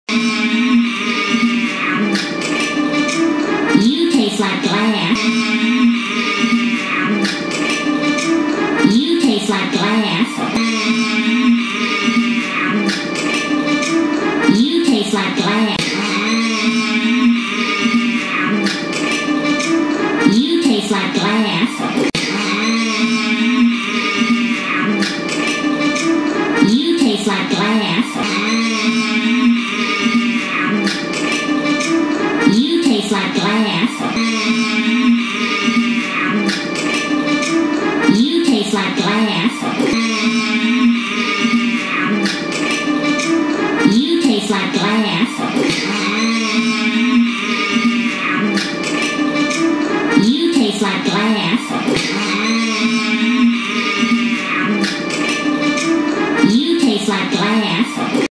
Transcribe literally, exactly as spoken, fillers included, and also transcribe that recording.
You taste like glass. You taste like glass. You taste like glass. You taste like glass. You taste like glass. You taste like glass. You taste like glass. You taste like glass.